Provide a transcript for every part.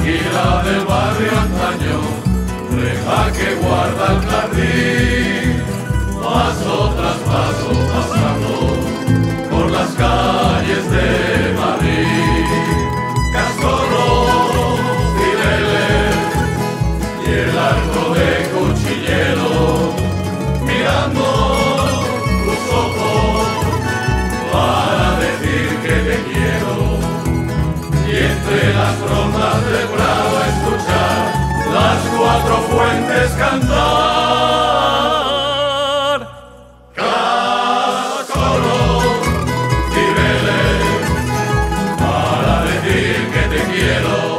tranquila del barrio antaño, reja que guarda el jardín, paso tras paso pasando por las calles de Madrid. Cascorro, cibeles y el arco de cuchillero, mirando tus ojos para decir que te quiero. Y entre las rondas del Prado escuchar las cuatro fuentes cantar. Cascorro, cibeles, para decir que te quiero.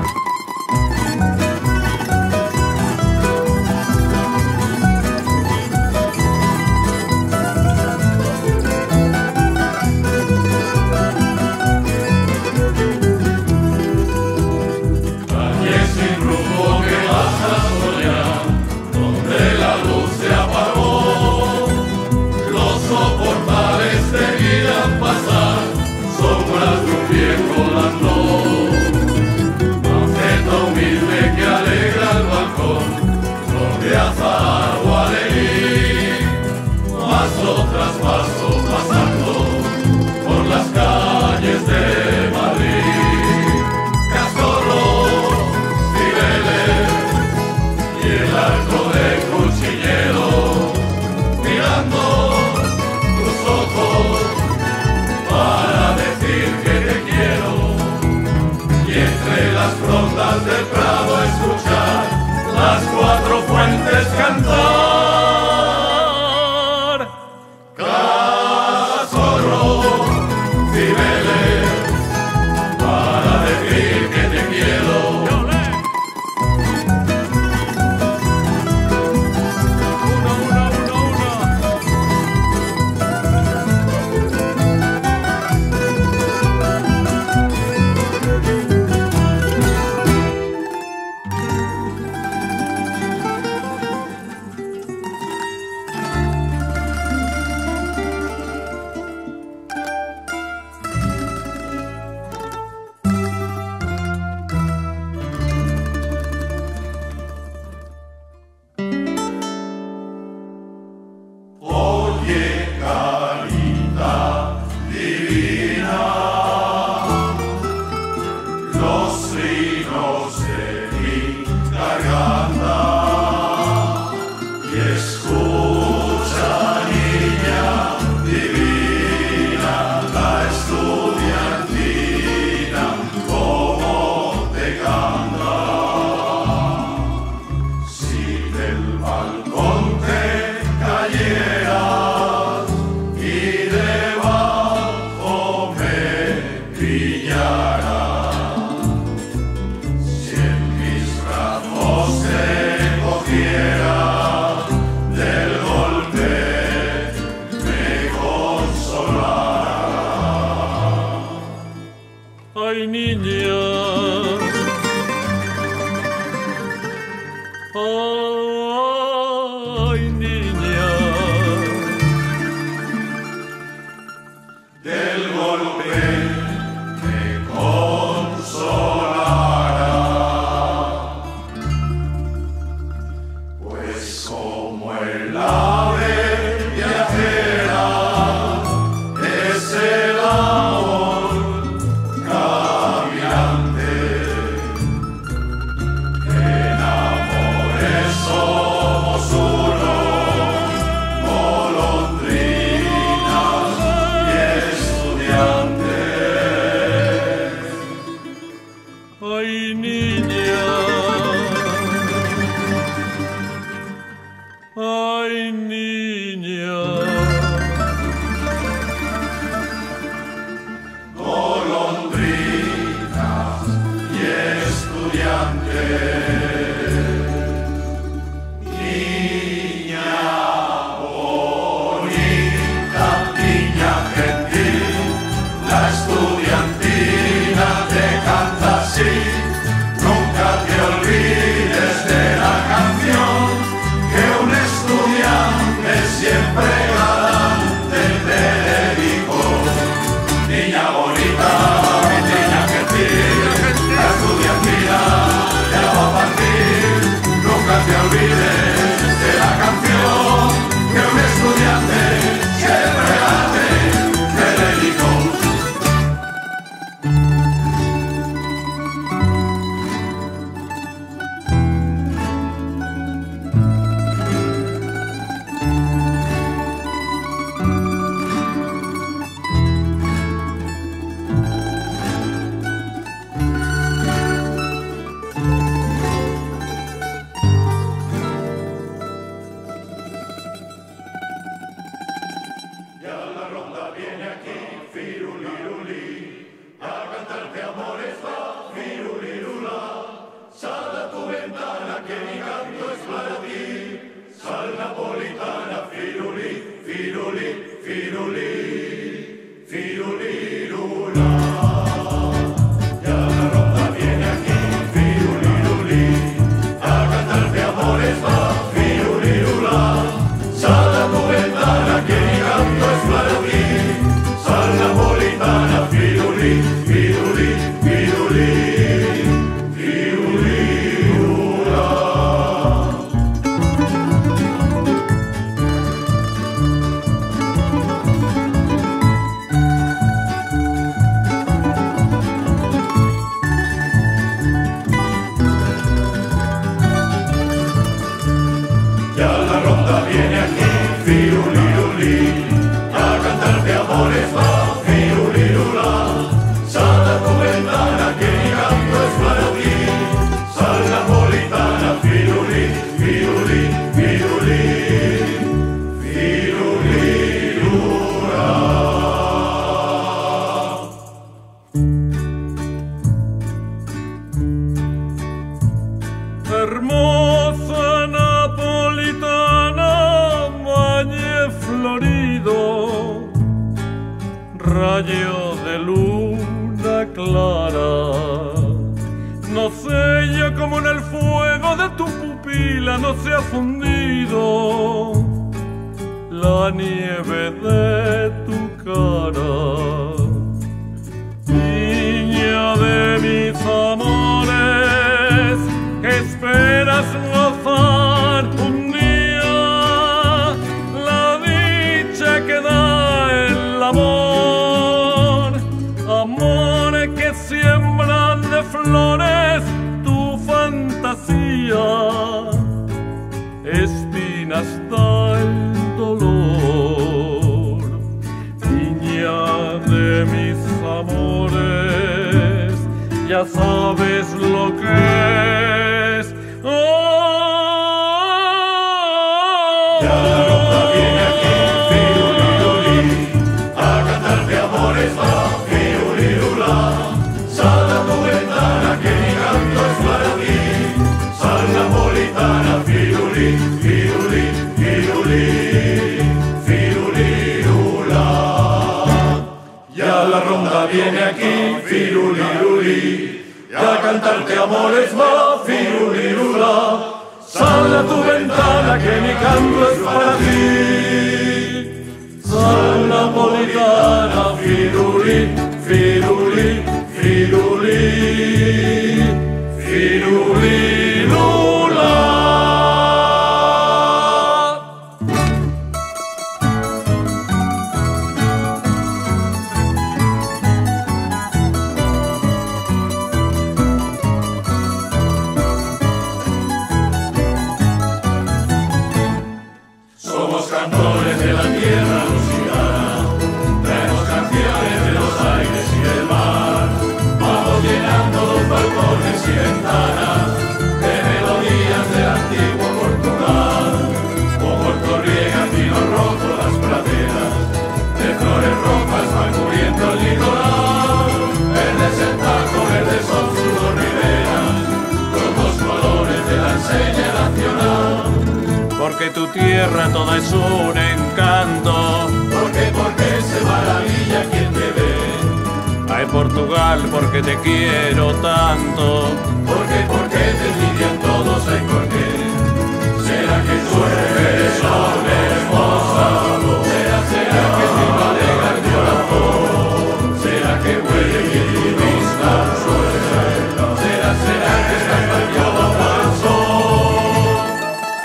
Paso tras paso pasando por las calles de Madrid. Cascorro, cibeles y el arco de cuchillero, mirando tus ojos para decir que te quiero. Y entre las frondas del Prado escuchar las cuatro fuentes cantar. Ay, niña, ay, niña, del golpe me consolará, pues como el ave viajera es el amor caminante, en amores somos uno, golondrinas y estudiantes. ay, niña, ay, niña. Golondrinas y estudiantes. Niña bonita, niña gentil, la estudiantina te canta así. Nunca te olvides de la canción que un estudiante siempre galante te dedicó. Niña bonita, mi niña gentil, la estudiantina olvides de la canción que un estudiante siempre hace de Lérico. Hermosa napolitana, valle florido, rayo de luna clara. No sé yo cómo en el fuego de tu pupila no se ha fundido la nieve de tu cara. Niña de mis amores, esperas gozar un día la dicha que da el amor, amor que siembran de flores tu fantasía, espinas da el dolor. Niña de mis amores, ya sabes lo que es. Ya la ronda viene aquí, firuliruli, a cantarte amores va, firulirula. Sal a tu ventana que mi canto es para ti. Sal napolitana, firuli, firuli, firuli, firulirula. Ya la ronda viene aquí, firuliruli, a cantarte amores va, firulirula. Sal a tu ventana que mi canto es para ti. Sal napolitana, firuli, firuli, firuli, firulirula. Somos cantores de la tierra lusitana, traemos canciones de los aires y del mar. Vamos llenando los balcones y ventanas de melodías del antiguo Portugal. Como el corriega tino rojo las praderas, de flores rojas van cubriendo el litoral. Verdes el tajo, verdes son sus dos riberas, los dos colores de la enseña nacional. Porque tu tierra toda es un encanto, Porque se maravilla quien te ve. ay Portugal, porque te quiero tanto. Porque te envidian todos, ay por qué. ¿Será que tú eres hermosa? ¿Será que te alegra el corazón? ¿Será que huele bien tu vista? ¿Será que estás bañada al sol?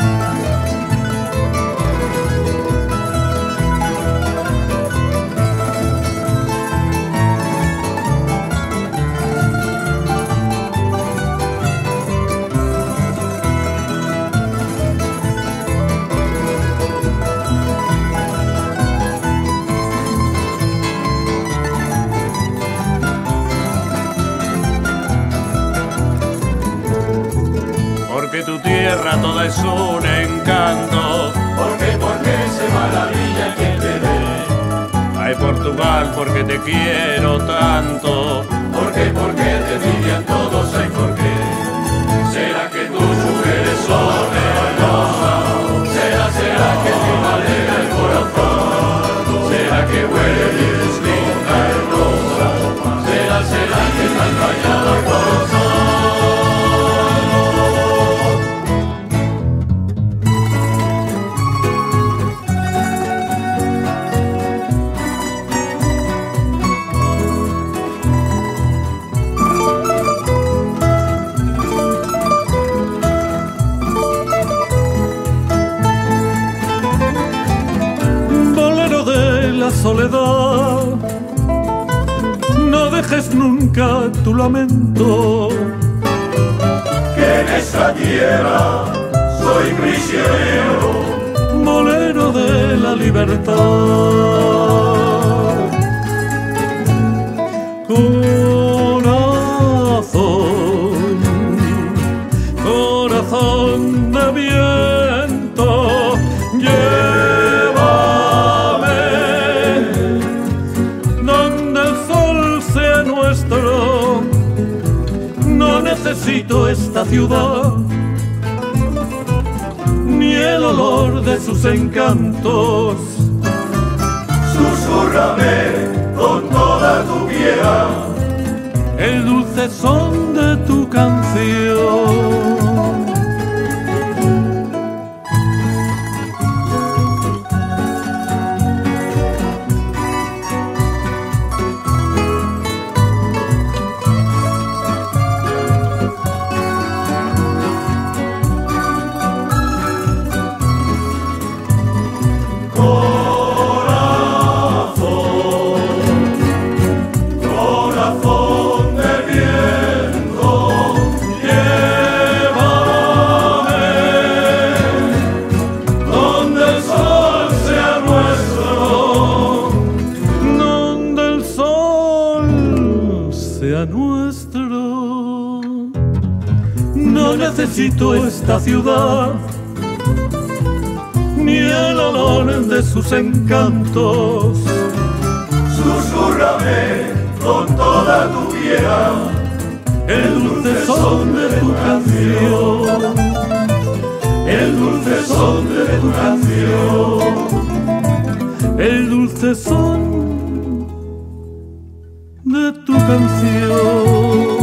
porque tu tierra toda es un encanto. Porque se maravilla quien te ve. Ay, Portugal, porque te quiero tanto. Porque te envidian todos, ay, ¿por qué? ¿Será que tus mujeres son hermosas? ¿Será que te alegra el corazón? ¿Será que huele bien linda, hermosa? ¿Será que están bañadas por sol? Soledad, no dejes nunca tu lamento, que en esta tierra soy prisionero, bolero de la libertad. Corazón de viento, no necesito esta ciudad, ni el olor de sus encantos. Susúrrame con toda tu piedad el dulce son de tu canción. No necesito esta ciudad, ni el olor de sus encantos. Susúrrame con toda tu piedad el dulce son de tu canción, el dulce son de tu canción, el dulce son de tu canción.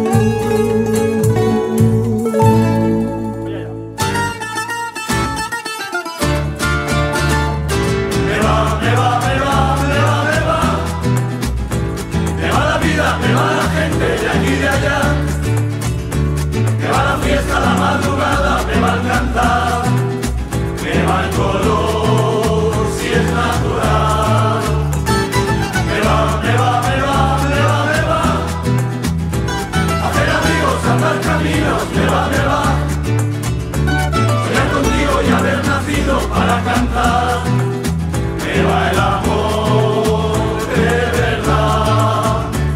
Me va la gente de aquí y de allá, me va la fiesta, la madrugada, me va el cantar, me va el color, si es natural. Me va, hacer amigos, andar caminos, me va, soñar contigo y haber nacido para cantar, me va el amor de verdad.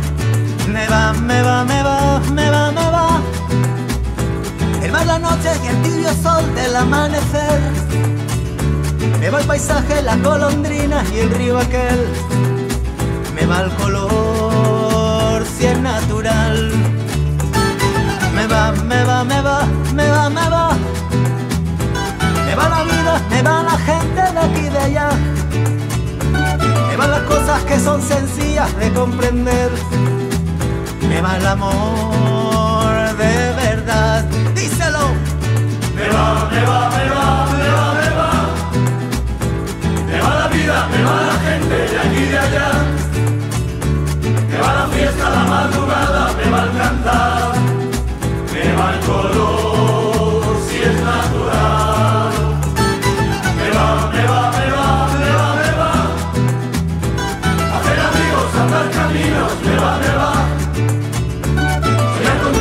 El mar, la noche y el tibio sol del amanecer. Me va el paisaje, las golondrinas y el río aquel. Me va el color, si es natural. Me va la vida, me va la gente de aquí y de allá. Me van las cosas que son sencillas de comprender. Me va el amor de verdad. Díselo. Me va la vida, me va la gente de aquí y de allá. Me va la fiesta, la madrugada, me va el cantar, me va el color, si es natural. Me va, hacer amigos, andar caminos, me va, soñar con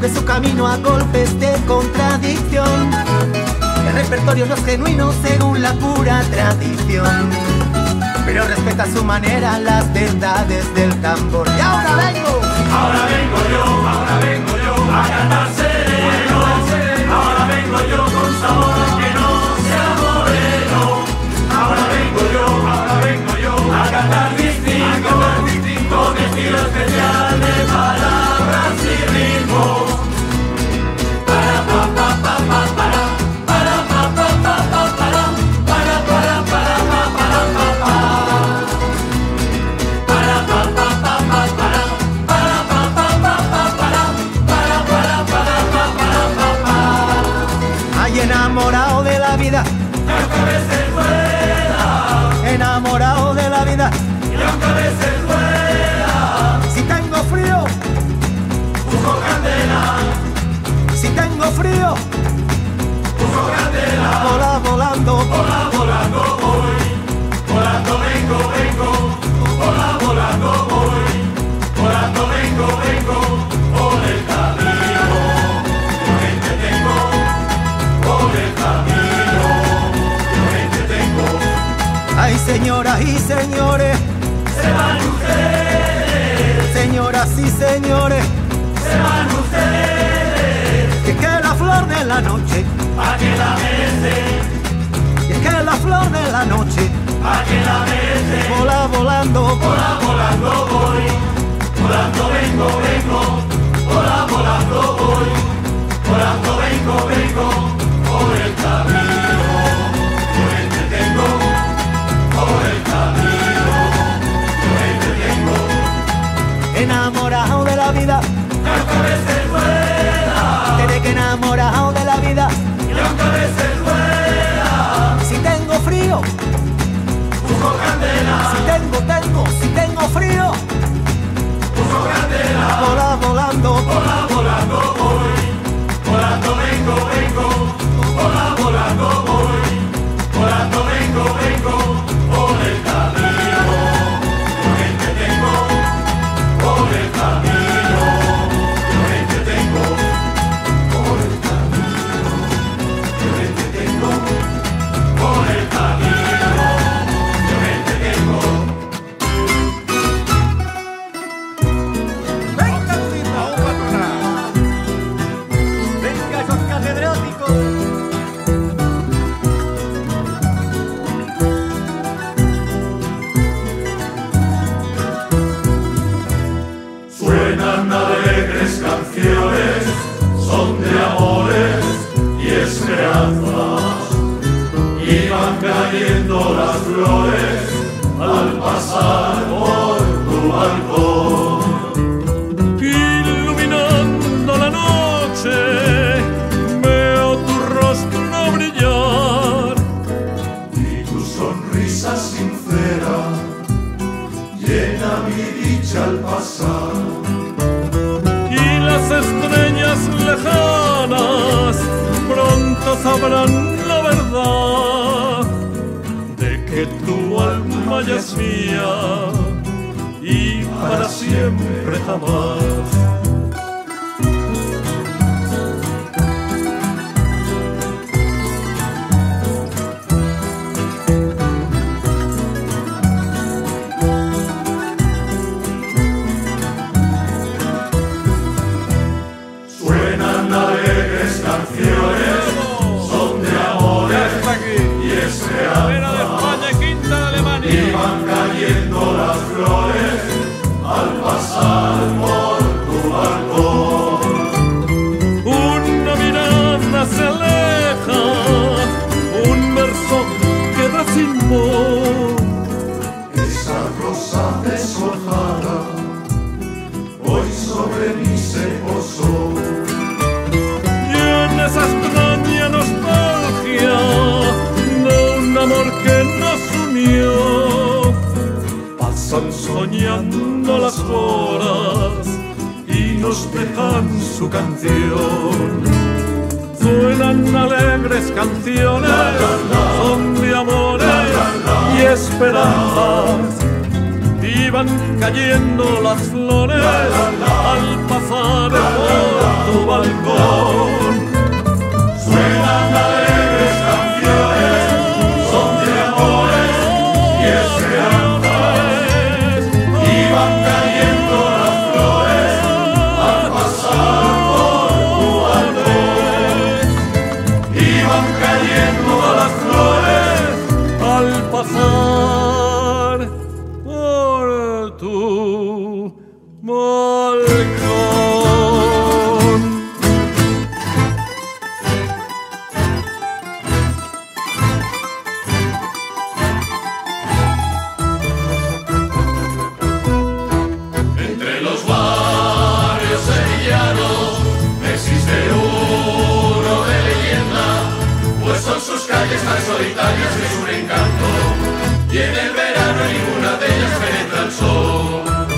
aunque su camino a golpes de contradicción. El repertorio no es genuino según la pura tradición, pero respeta a su manera las verdades del tambor. Y ahora vengo yo a cantar sereno. Ahora vengo yo con sabor que no sea moreno. Ahora vengo yo a cantar distinto, con estilo especial de palabras y ritmos. Para pa pa pa pa para. Enamorado de la vida, y aunque a veces duela, enamorado de la vida, y aunque a veces duela, si tengo frío, busco candela, si tengo frío, busco candela, volando voy, volando vengo, volando voy, volando vengo, por el camino, yo me entretengo. Por el camino, yo me entretengo. Ay, señoras y señores, se van ustedes. Señoras y señores, se van ustedes. Y es que la flor de la noche, pa' que la bese. y es que la flor de la noche, pa' que la bese. volando voy, volando vengo, volando voy, volando vengo. Por el camino, yo me entretengo. Por el camino, yo me entretengo. enamorado de la vida, Y aunque a veces duela, desde que enamorado de la vida, y aunque a veces duela, si tengo frío, busco candela, si tengo frío, busco candela, volando voy, volando vengo. Volando voy, volando vengo, por el camino, yo me entretengo, por el camino, yo me entretengo, por el camino, yo me entretengo, por el camino, yo me entretengo. venga esos catedráticos. Suenan alegres canciones, son de amores y esperanzas, y van cayendo las flores al pasar por tu balcón. Iluminando la noche, veo tu rostro brillar. Y tu sonrisa sincera llena mi dicha al pasar. Y las estrellas lejanas pronto sabrán la verdad de que tu alma ya es mía y para siempre jamás. Suenan alegres canciones, son de amores y esperanzas, y van cayendo las flores al pasar por tu balcón. Una mirada se aleja, un verso queda sin voz. Esa rosa deshojada hoy sobre mí se posó. Y en esa extraña nostalgia de un amor que nos unió, pasan soñando las horas y nos dejan su canción. Suenan alegres canciones, son de amores y esperanzas, iban cayendo las flores al pasar por tu balcón. Suenan alegres canciones, son de amores y esperanzas. Iban cayendo las flores al pasar por tu balcón. Iban cayendo las flores al pasar por tu balcón. Entre los barrios sevillanos existe uno de leyenda, pues son sus calles tan solitarias que es un encanto, y en el verano ninguna de ellas penetra el sol.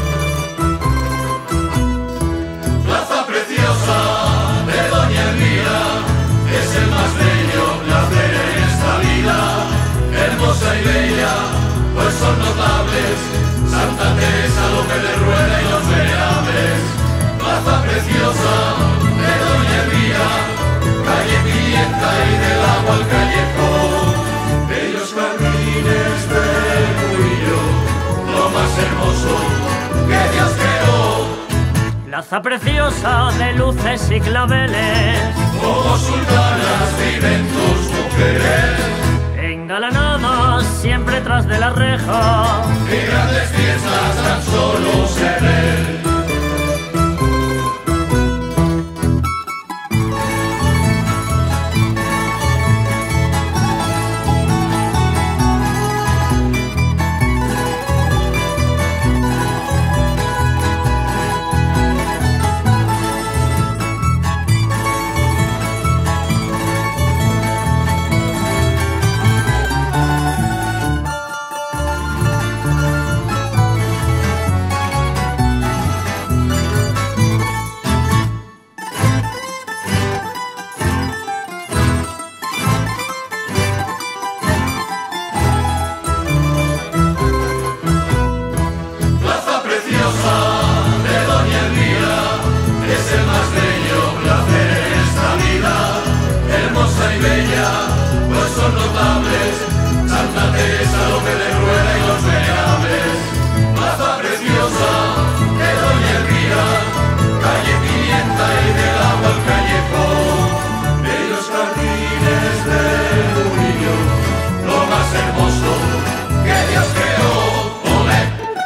Plaza preciosa de Doña Elvira es el más bello placer en esta vida, hermosa y bella, pues son notables Santa Teresa, López de Rueda y los venerables. Plaza preciosa de Doña Elvira, calle Pimienta y del agua al callejón, bellos jardines del Murillo, lo más hermoso que Dios creó. Plaza preciosa de luces y claveles, Como sultanas viven tus mujeres, engalanadas siempre tras de la reja. y grandes fiestas tan solo se ven. Plaza preciosa de Doña Elvira es el más bello placer en esta vida, hermosa y bella, pues son notables Santa Teresa, López de Rueda y los venerables. Plaza preciosa de Doña Elvira, calle Pimienta y del agua al callejón, bellos jardines del Murillo, lo más hermoso que Dios creó. Olé.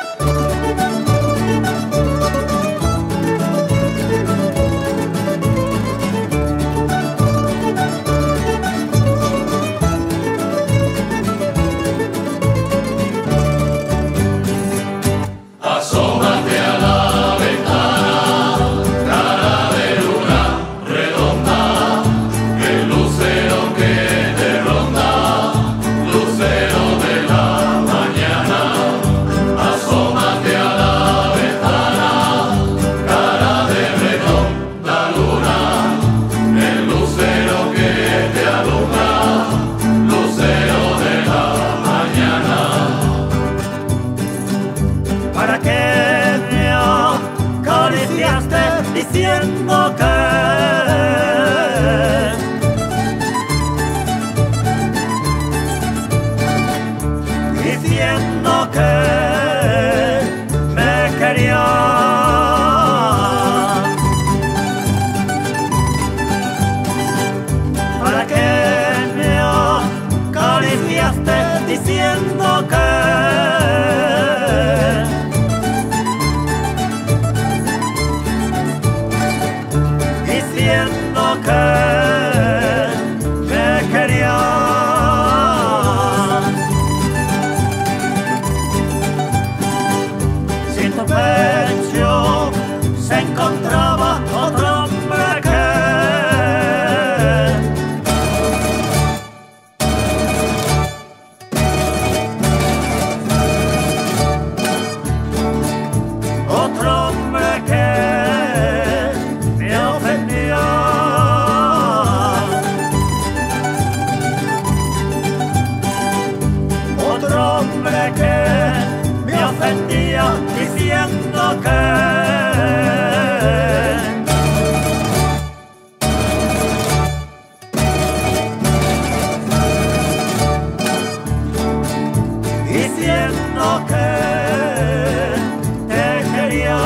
Asómate a la ventana, cara de luna redonda, el lucero que te ronda, lucero de la mañana. Asómate a la ventana, cara de redonda luna, el lucero que te alumbra, lucero de la mañana. ¿Para qué me acariciaste diciendo que me querías? ¿Para qué me acariciaste diciendo que me querías? defendía diciendo que te quería.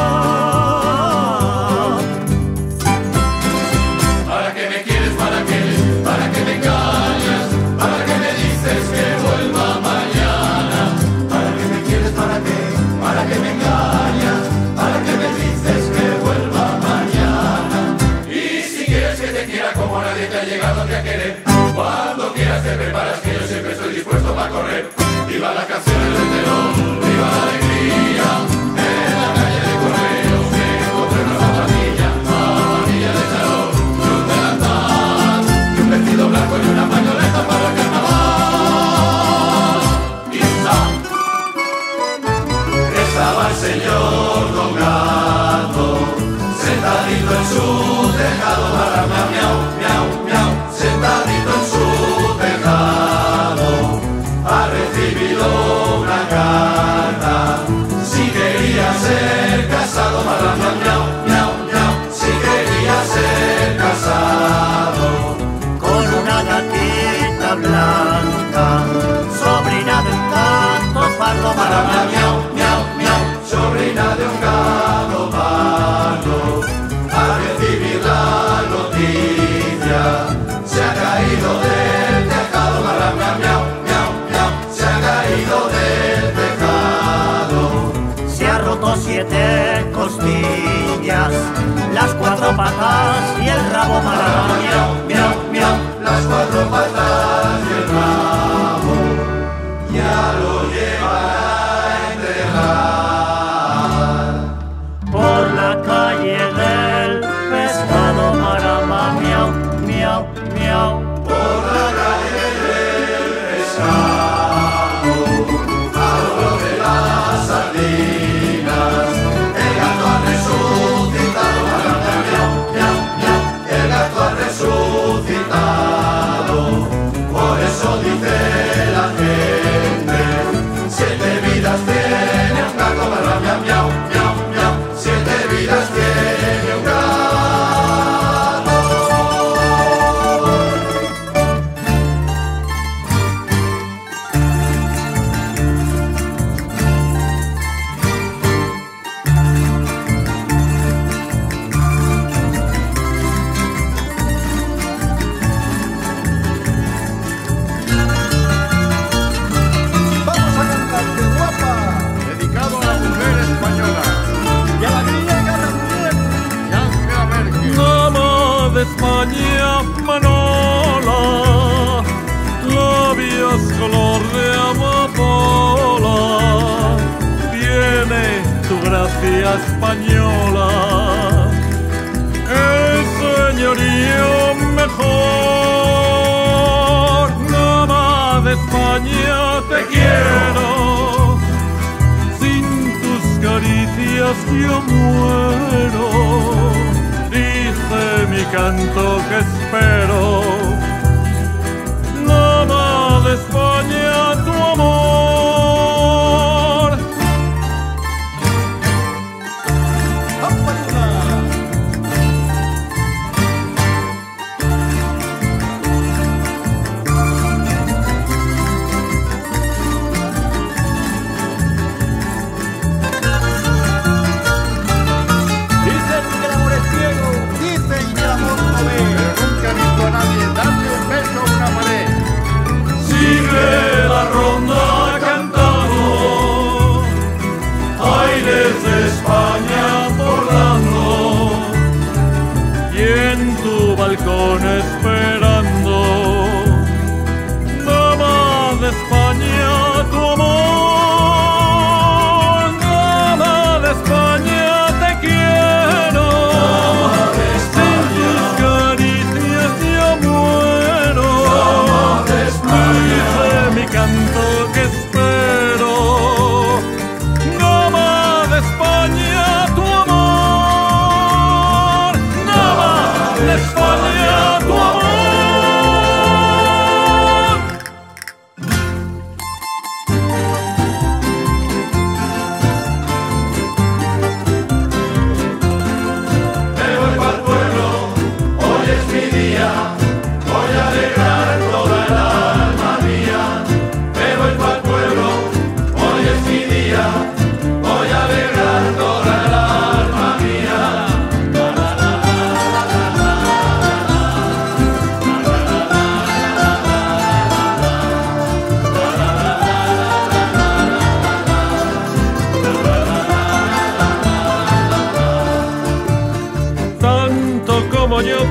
¿Para qué me quieres? ¿Para qué? ¿Para qué me engañas? ¿Para qué me dices que vuelva mañana? ¿Para qué me quieres? ¿Para qué? ¿Para qué me engañas? ¿Para qué me dices que vuelva mañana? Y si quieres que te quiera como nadie te ha llegado a querer, cuando quieras te preparas que yo siempre estoy dispuesto para correr. Viva las canciones del telón, viva la alegría. En la calle de Correos me encontré una zapatilla de charol, y un delantal, y un vestido blanco y una pañoleta para el carnaval. Y estaba el señor Don Gato, sentadito en su tejado, barra miau, miau, miau, sentadito en su tejado. Ha recibido una carta, si quería ser casado, barra miau, miau, miau, miau, si quería ser casado. con una gatita blanca, sobrina de un gato pardo, Barra miau, miau, miau, miau, sobrina de un gato pardo. Al recibir la noticia, se ha caído del tejado, barra miau, miau, miau, miau, se ha caído del tejado. se ha roto 7 costillas, las 4 patas y el rabo Barra marrón. miau, miau, miau, las 4 patas y el rabo, ya lo lleva a enterrar. Por la calle del pescado, marama, miau, miau, miau. Por la calle del pescado, al oro de las sardinas, el gato ha resucitado, barra miau, miau, miau, el gato ha resucitado. Por eso dice la gente, 7 vidas tiene un gato, barra miau, miau, miau, miau, 7 vidas tiene un gato. Vamos a cantarte, guapa. Dedicado a la mujer española. Y a la griega también. Y Ángela Merkel. Dama de España, Manola, labios color de amapola, tiene tu gracia española, el señorío mejor. Dama de España, te quiero, sin tus caricias yo muero. Dice mi canto que espero, dama de España, tu amor. ¡Ámpara! Dicen que el amor es ciego. Dicen que el amor no ve. Pero nunca he visto a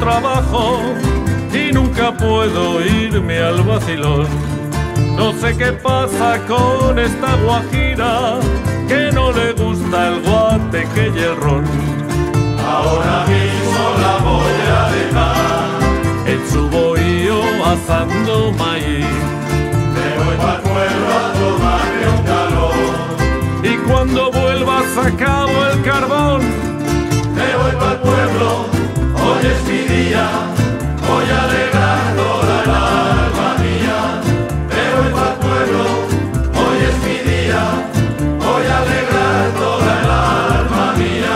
trabajo y nunca puedo irme al vacilón. No sé qué pasa con esta guajira, que no le gusta el guateque y el ron. Ahora mismo la voy a dejar en su bohío asando maíz. Me voy pa'l pueblo a tomarme un calor. Y cuando vuelva sacado el carbón, me voy pa'l pueblo, hoy es mi día, voy a alegrar toda el alma mía. Me voy pa'l pueblo, hoy es mi día, voy a alegrar toda el alma mía.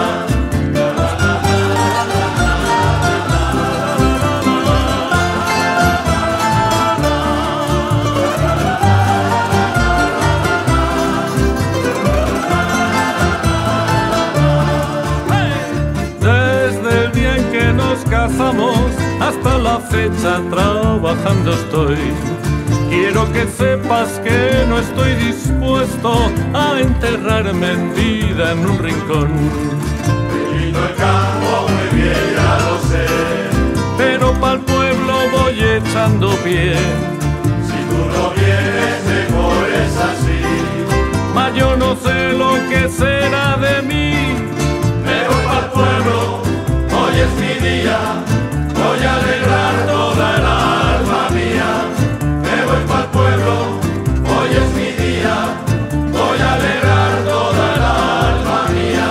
Casamos, hasta la fecha trabajando estoy. Quiero que sepas que no estoy dispuesto a enterrarme en vida en un rincón. Qué lindo el campo, muy bien, ya lo sé, pero pa'l pueblo voy echando pie. si tú no vienes mejor es así. Mas yo no sé lo que será de mí. Me voy pa'l pueblo, hoy es mi día, voy a alegrar toda el alma mía. Me voy pa'l pueblo, hoy es mi día, voy a alegrar toda el alma mía.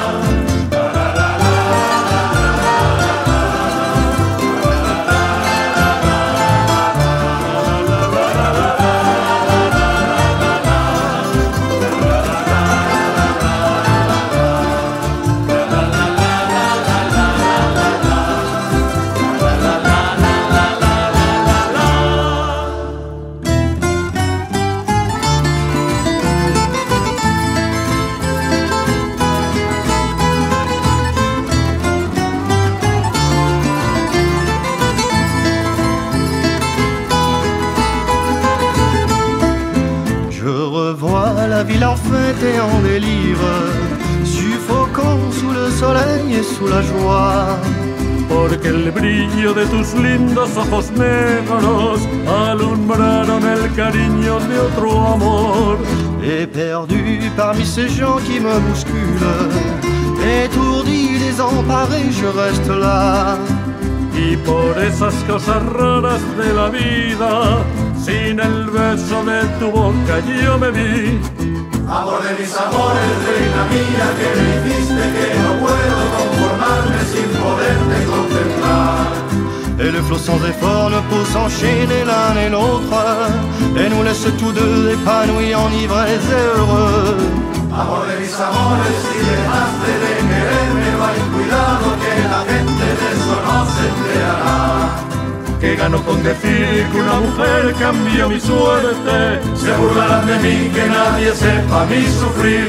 ville en fête et en délire, suffocant sous le soleil et sous la joie. Porque el brillo de tus lindos ojos negros alumbraron el cariño de otro amor. Et perdu parmi ces gens qui me bousculent, étourdi, désemparé, je reste là. Y por esas cosas raras de la vida, sin el beso de tu boca yo me vi. Amor de mis amores, reina mía, que me hiciste que no puedo conformarme sin poderte contemplar. Et le flot sans effort ne peut s'enchaîner l'un et l'autre, et nous laisse tous deux épanouis, enivrés et heureux. Amor de mis amores, si dejaste de quererme, no hay cuidado que la gente de eso no se enterará. Que gano con decir que una mujer cambió mi suerte. Se burlarán de mí, que nadie sepa mi sufrir.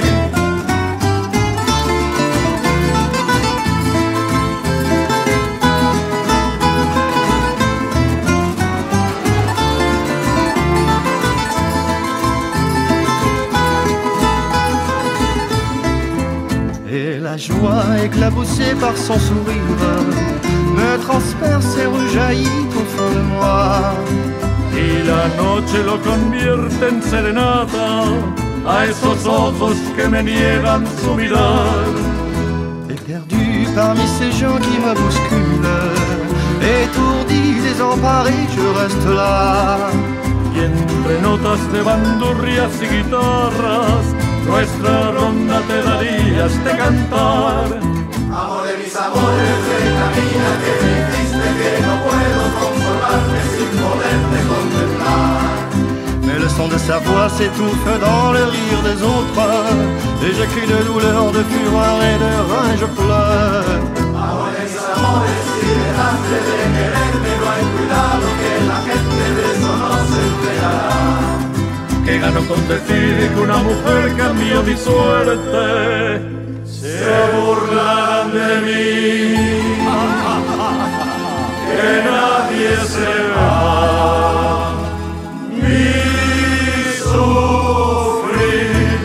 Et la joie éclaboussée par son sourire me transperce et rejaillit au fond de moi. Y la noche lo convierte en serenata a esos ojos que me niegan su mirar. Et perdu parmi ces gens qui me bousculent, étourdi, désemparé, je reste là. Y entre notas de bandurrias y guitarras, nuestra ronda te daría este cantar. Amor de mis amores, reina mía, que me hiciste que no puedo conformarme sin poderte contemplar. Mais le son de sa voix s'étouffe dans le rire des autres, et je crie de douleur, de fureur et de rage, je pleure. Amor de mis amores, si dejaste de quererme, no hay cuidado que la gente de eso no se enterará. Que gano con decir que una mujer cambió mi suerte. Se burlarán de mí, que nadie sepa mi sufrir.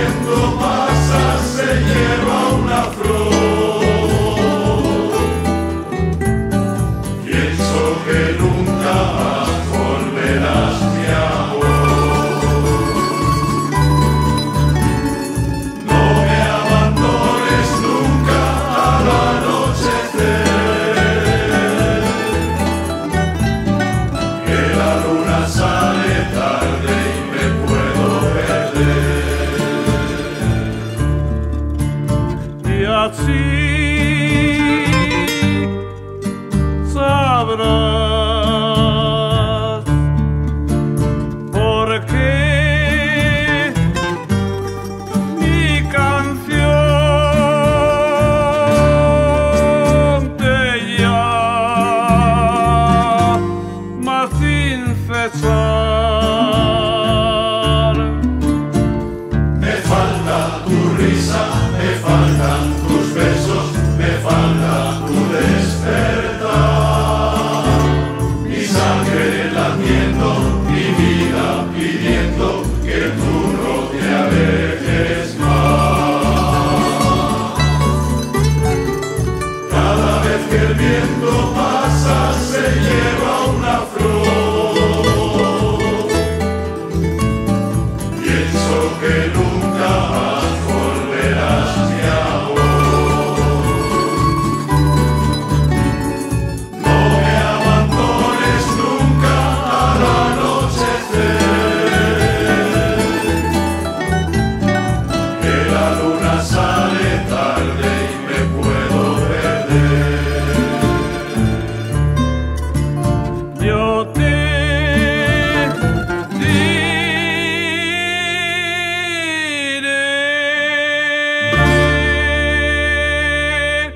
viento pasa se lleva una flor. Pienso que nunca más volverás, mi amor. No me abandones nunca al anochecer, que la luna sale tarde y me puedo perder. Y así sabrás por qué mi canción te llama sin cesar. Me falta tu risa, me faltan tus besos, me falta tu despertar. Mi sangre latiendo, mi vida pidiendo que tú no te alejes más. Cada vez que el viento pasa se lleva una flor. Pienso que nunca más volverás, mi amor. No me abandones nunca al anochecer, que la luna sale tarde y me puedo perder. Yo te diré.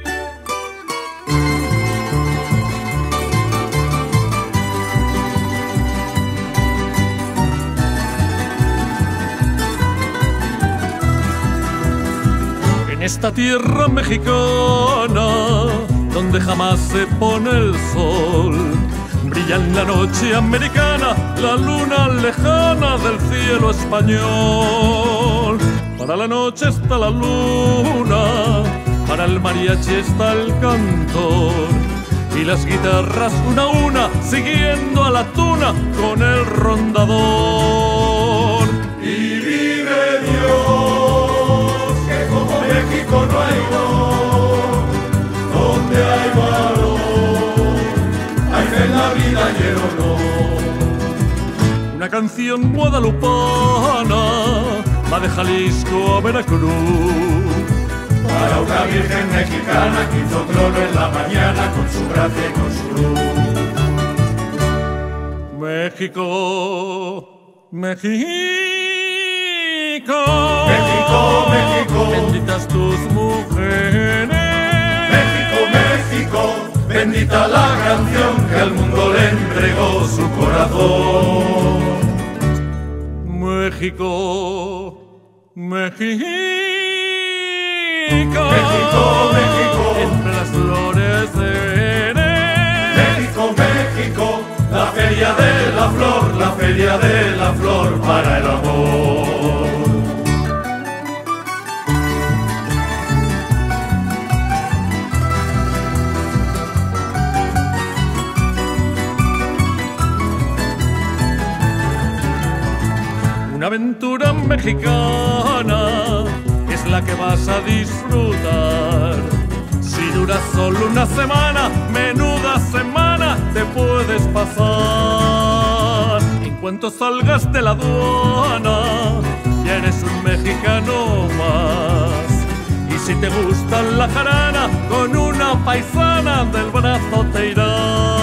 En esta tierra mexicana, donde jamás se pone el sol, brilla en la noche americana la luna lejana del cielo español. Para la noche está la luna, para el mariachi está el cantor, y las guitarras una a una siguiendo a la tuna con el rondador. Y vive Dios, que como México no hay dos, donde hay valor, hay fe en la vida y el honor. Una canción guadalupana va de Jalisco a Veracruz. Para una virgen mexicana que hizo trono en la mañana con su gracia y con su luz. México, México, México, México, benditas tus mujeres. México, México, bendita la canción que al mundo le entregó su corazón. México, México, México, México, entre las flores eres. México, México, la feria de la flor, la feria de la flor para el amor. Una aventura mexicana es la que vas a disfrutar. Si dura solo una semana, menuda semana te puedes pasar. En cuanto salgas de la aduana, ya eres un mexicano más. Y si te gusta la jarana, con una paisana del brazo te irá.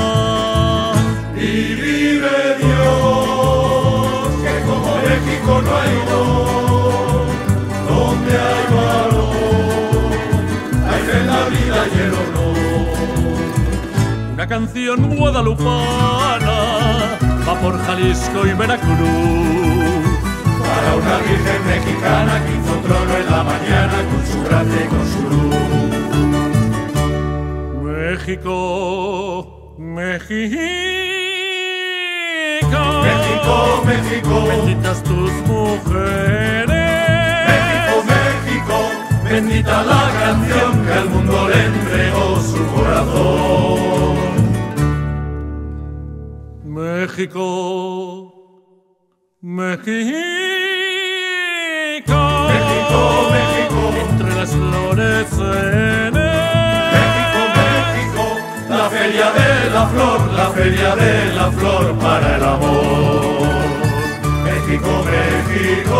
Y vive Dios, que como México no hay dos, donde hay valor, hay fe en la vida y el honor. Una canción guadalupana va por Jalisco y Veracruz. Para una virgen mexicana que hizo trono en la mañana con su gracia y con su luz. México, México, México, México, benditas tus mujeres. México, México, México, México, México, entre las flores en México, México, la feria de la flor, la feria de la flor para el amor. México, México,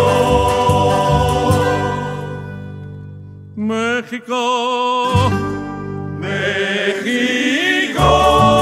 México, México.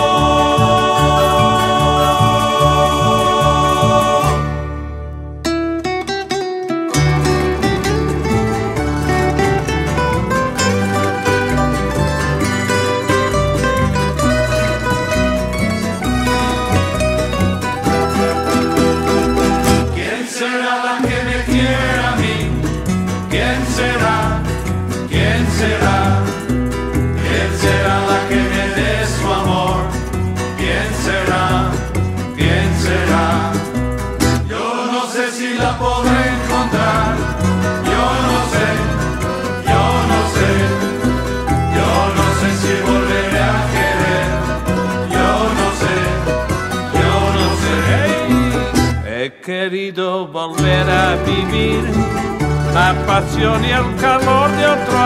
He querido volver a vivir la pasión y el calor de otro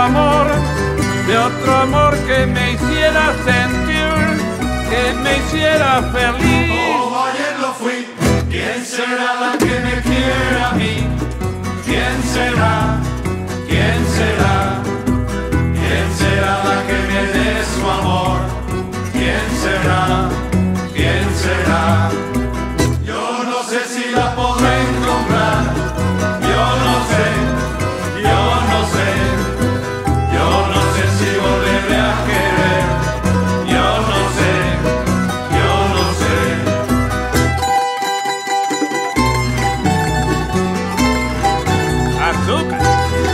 amor que me hiciera sentir, que me hiciera feliz. Como ayer lo fui, ¿quién será la que me quiera a mí? ¿Quién será? ¿Quién será? ¿Quién será la que me dé su amor? ¿Quién será? ¿Quién será? Yo no sé si la podré encontrar. Yo no sé, yo no sé. Yo no sé si volveré a querer. Yo no sé, yo no sé. Azúcar.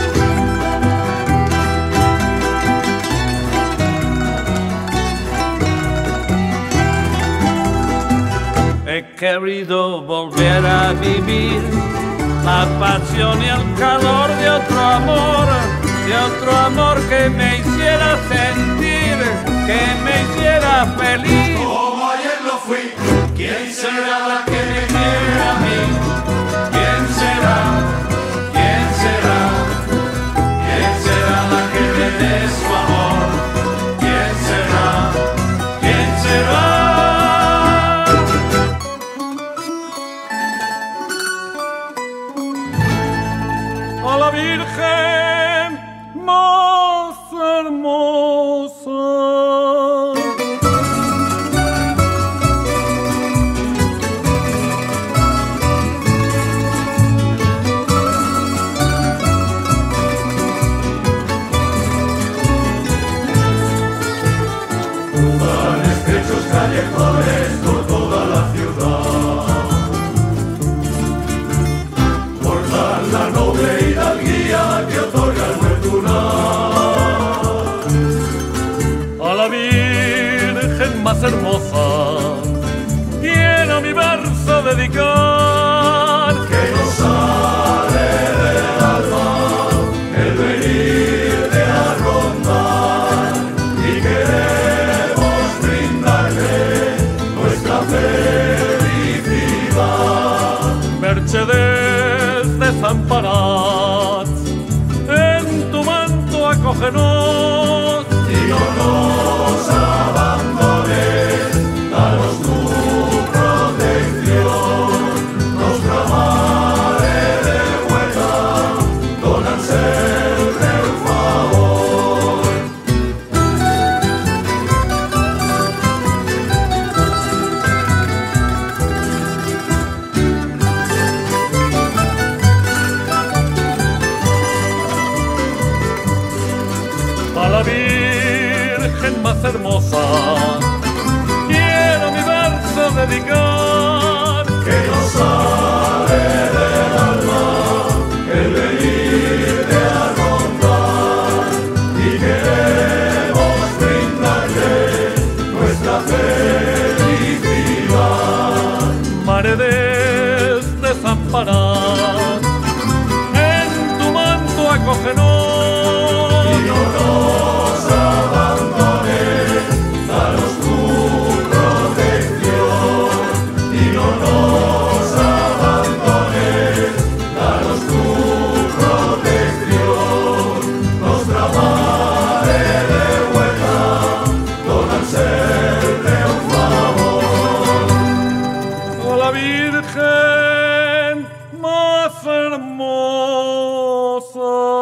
He querido volver a vivir la pasión y el calor de otro amor que me hiciera sentir, que me hiciera feliz. Como ayer lo fui, ¿quién será la que me quiera a mí? ¿Quién será? ¿Quién será? ¿Quién será la que me dé su amor? ¿Quién será? ¿Quién será? a la Virgen más hermosa. Tan estrechos callejones por toda la ciudad, portan la noble hidalguía que otorga el Huertunar. A la Virgen más hermosa quiero mi verso dedicar. Que nos sale del alma el venirte a rondar y queremos brindarle nuestra felicidad. Mercedes desamparats, en tu manto acógenos. Y no nos abandones, danos tu protección. Nostra Mare de vuelta, donan sempre un favor. A la Virgen más hermosa quiero mi verso dedicar. Que nos sale del alma el venirte a rondar y queremos brindarle nuestra felicidad. Maredes desamparar, en tu manto acógenos. Y no nos abandones, danos tu protección. Y no virgen más hermosa.